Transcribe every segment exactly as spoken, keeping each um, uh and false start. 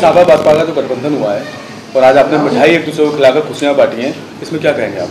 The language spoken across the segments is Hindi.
सपा बसपा का जो गठबंधन हुआ है और आज आपने मिठाई एक दूसरे को खिलाकर खुशियां बांटी हैं, इसमें क्या कहेंगे आप?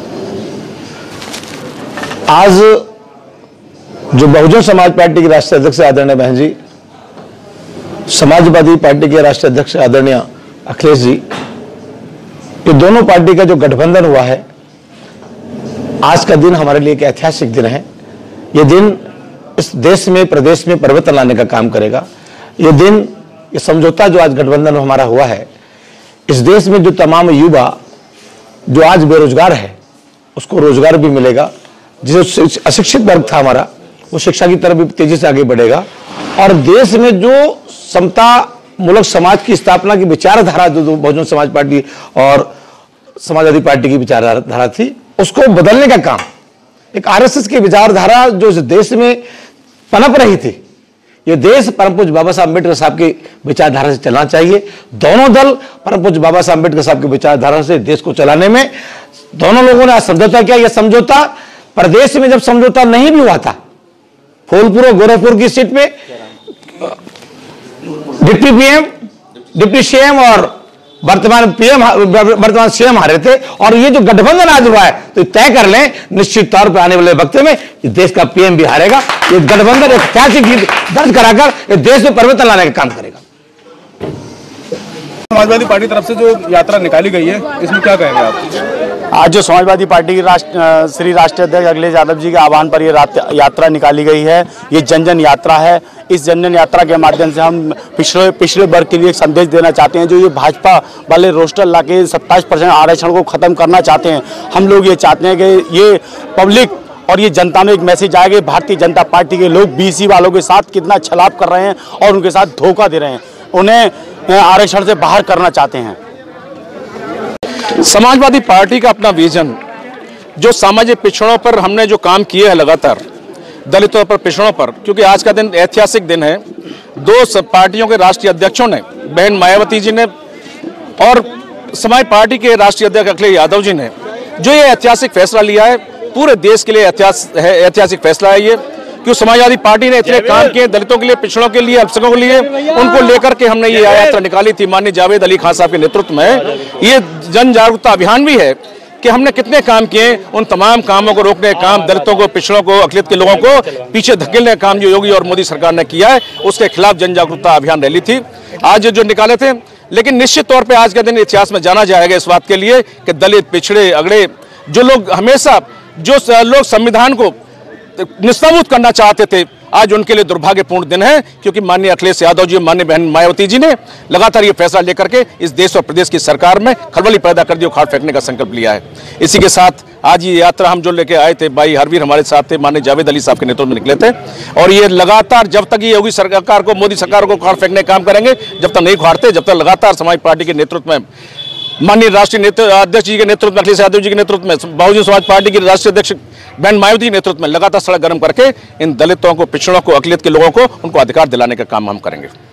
आज जो बहुजन समाज पार्टी के राष्ट्रीय अध्यक्ष आदरणीय बहन जी, समाजवादी पार्टी के राष्ट्रीय अध्यक्ष आदरणीय अखिलेश जी, ये दोनों पार्टी का जो गठबंधन हुआ है, आज का दिन हमारे लिए एक ऐतिहासिक दिन है। ये दिन इस देश में, प्रदेश में परिवर्तन लाने का काम करेगा। ये दिन, ये समझौता जो आज गठबंधन हमारा हुआ है, इस देश में जो तमाम युवा जो आज बेरोजगार है उसको रोजगार भी मिलेगा। जो अशिक्षित वर्ग था हमारा, वो शिक्षा की तरफ भी तेजी से आगे बढ़ेगा। और देश में जो समता मूलक समाज की स्थापना की विचारधारा जो बहुजन समाज पार्टी और समाजवादी पार्टी की विचारधारा थी, उसको बदलने का काम, एक आरएसएस की विचारधारा जो इस देश में पनप रही थी, ये देश परम पूज्य बाबा साहब अम्बेडकर साहब की विचारधारा से चलना चाहिए। दोनों दल परम पूज्य बाबा साहब अम्बेडकर साहब की विचारधारा से देश को चलाने में दोनों लोगों ने आज समझौता किया। यह समझौता प्रदेश में जब समझौता नहीं भी हुआ था, फूलपुर और गोरखपुर की सीट में डिप्टी पीएम, डिप्टी सीएम और वर्तमान पीएम, वर्तमान सीएम हारे थे। और ये जो गठबंधन आज हुआ है, तो तय कर लें निश्चित तौर पर आने वाले वक्त में देश का पीएम भी हारेगा। ये गठबंधन एक ऐतिहासिक जीत दर्ज कराकर देश में परिवर्तन लाने का काम करेगा। समाजवादी पार्टी तरफ से जो यात्रा निकाली गई है, इसमें क्या कहेंगे आप? आज जो समाजवादी पार्टी की राष्ट्र श्री राष्ट्रीय अध्यक्ष अखिलेश यादव जी के आह्वान पर ये यात्रा निकाली गई है, ये जन जन यात्रा है। इस जन जन यात्रा के माध्यम से हम पिछड़े पिछड़े वर्ग के लिए एक संदेश देना चाहते हैं। जो ये भाजपा वाले रोस्टर ला के सत्ताईस परसेंट आरक्षण को खत्म करना चाहते हैं, हम लोग ये चाहते हैं कि ये पब्लिक और ये जनता में एक मैसेज आएगा, भारतीय जनता पार्टी के लोग बीसी वालों के साथ कितना छलाप कर रहे हैं और उनके साथ धोखा दे रहे हैं, उन्हें आरक्षण से बाहर करना चाहते हैं। समाजवादी पार्टी का अपना विजन, जो सामाजिक पिछड़ों पर हमने जो काम किए हैं लगातार, दलितों पर, पिछड़ों पर, क्योंकि आज का दिन ऐतिहासिक दिन है। दो सब पार्टियों के राष्ट्रीय अध्यक्षों ने, बहन मायावती जी ने और समाज पार्टी के राष्ट्रीय अध्यक्ष अखिलेश यादव जी ने जो ये ऐतिहासिक फैसला लिया है, पूरे देश के लिए ऐतिहासिक फैसला है ये। क्यों समाजवादी पार्टी ने इतने काम किए दलितों के लिए, पिछड़ों के लिए, अल्पसंख्यकों के लिए, उनको लेकर के हमने ये यात्रा निकाली थी माननीय जावेद अली खान साहब के नेतृत्व में। ये जन जागरूकता अभियान भी है कि हमने कितने काम किए, उन तमाम कामों को रोकने का काम, दलितों को, पिछड़ों को, अकलियत के लोगों को पीछे धकेलने का काम जो योगी और मोदी सरकार ने किया है, उसके खिलाफ जन जागरूकता अभियान रैली थी आज जो निकाले थे। लेकिन निश्चित तौर पर आज का दिन इतिहास में जाना जाएगा इस बात के लिए कि दलित, पिछड़े, अगड़े, जो लोग हमेशा जो लोग संविधान को निस्तभूत करना चाहते थे, आज उनके लिए दुर्भाग्यपूर्ण दिन है। क्योंकि माननीय अखिलेश यादव जी, माननीय बहन मायावती जी ने लगातार ये फैसला लेकर के इस देश और प्रदेश की सरकार में खलबली पैदा कर दी और खाट फेंकने का संकल्प लिया है। इसी के साथ आज ये यात्रा हम जो लेके आए थे, भाई हरवीर हमारे साथ थे, माननीय जावेद अली साहब के नेतृत्व में निकले थे। और ये लगातार जब तक ये योगी सरकार को, मोदी सरकार को खाट फेंकने का काम करेंगे, जब तक नहीं उखाड़ते, जब तक लगातार समाज पार्टी के नेतृत्व में, माननीय राष्ट्रीय अध्यक्ष जी के नेतृत्व में, अखिलेश यादव जी के नेतृत्व में, बहुजन समाज पार्टी की राष्ट्रीय अध्यक्ष बहन मायावती के नेतृत्व में लगातार सड़क गर्म करके इन दलितों को, पिछड़ों को, अकलियत के लोगों को उनको अधिकार दिलाने का काम हम करेंगे।